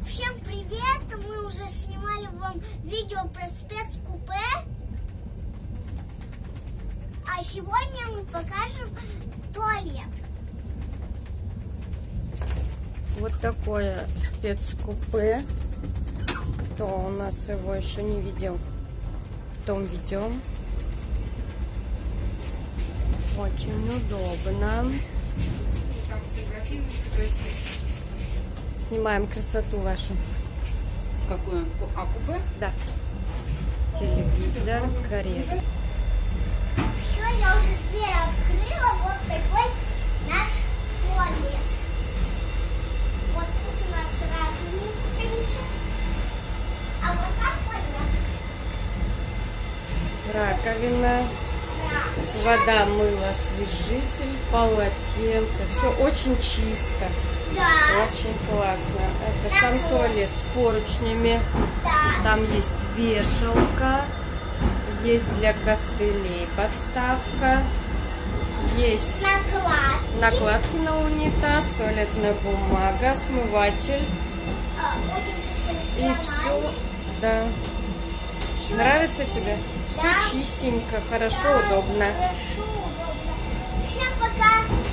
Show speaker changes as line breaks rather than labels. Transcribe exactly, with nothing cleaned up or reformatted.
Всем привет! Мы уже снимали вам видео про спецкупе. А сегодня мы покажем туалет.
Вот такое спецкупе. Кто у нас его еще не видел, потом ведем. Очень удобно. Снимаем красоту вашу.
Какую? А купе?
Да. Телевизор, карета.
Все, я уже дверь открыла. Вот такой наш туалет. Вот тут у нас раковина, видите? А вот так туалет.
Раковина. Вода, мыло, освежитель, полотенце. Все очень чисто.
Да.
Очень классно. Это сам туалет с поручнями.
Да.
Там есть вешалка. Есть для костылей подставка. Есть
Накладки.
накладки на унитаз, туалетная бумага, смыватель.
А, очень
И
профессионально.
все. Да.
Всё
Нравится
есть.
тебе?
Да.
Все чистенько, хорошо,
Да,
удобно.
Хорошо, удобно. Всем пока.